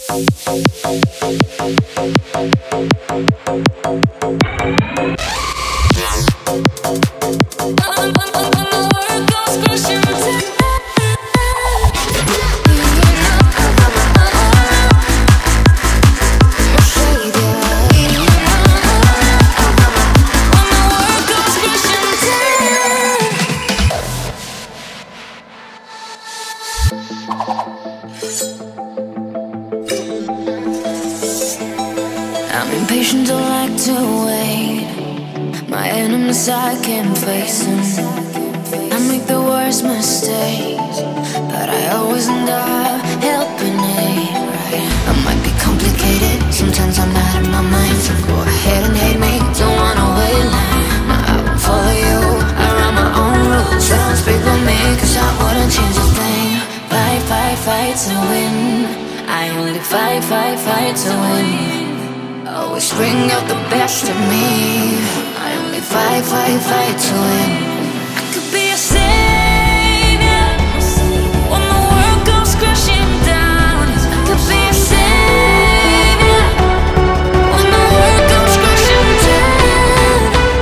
I'm impatient, don't like to wait. My enemies, I can't face them. I make the worst mistakes, but I always end up helping it, right? I might be complicated, sometimes I'm out of my mind. So go ahead and hate me, don't wanna wait long. No, I won't follow you, I run my own rules. So don't speak with me, cause I wouldn't change a thing. Fight, fight, fight to win. I only fight, fight, fight to win. Always bring out the best in me. I only fight, fight, fight to win. I could be a savior when the world goes crashing down. I could be a savior when the world goes crashing down.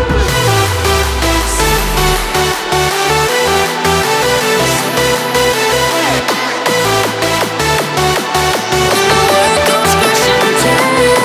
When the world goes crashing down.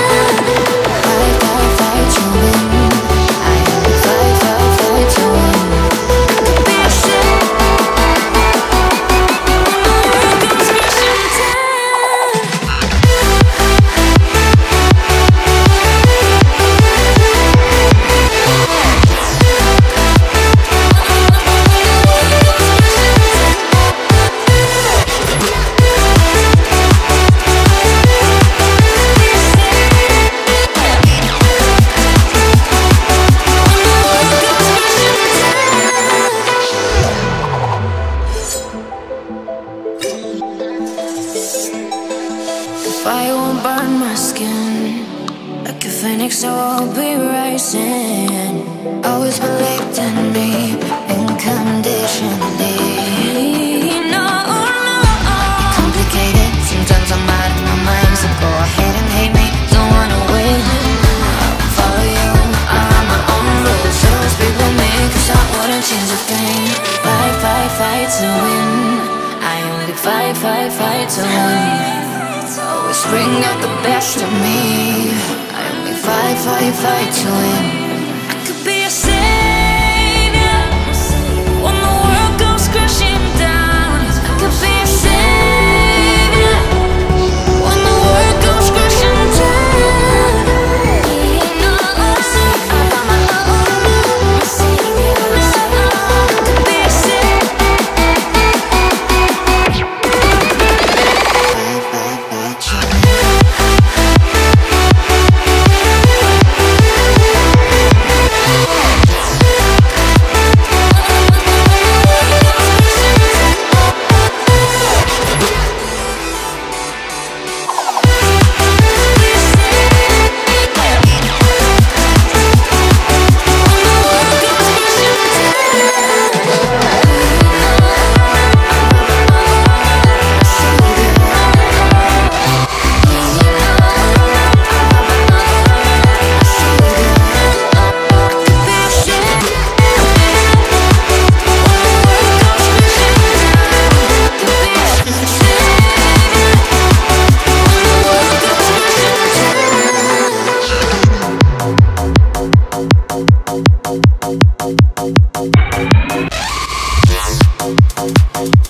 Fire won't burn my skin. Like a phoenix, I will be rising. Always believed in me, unconditionally. No, no, complicated, sometimes I'm out of my mind. So go ahead and hate me, don't wanna wait. I won't follow you, I run my own rules. So don't speak with me, cause I wouldn't change a thing. Fight, fight, fight to win. I only fight, fight, fight to win. Always bring out the best of me. I only fight, fight, fight to win. I could be a savior when the world goes crashing down. I could be a savior when the world goes crashing down. I got my own saviors. I could be a savior. We'll be right back.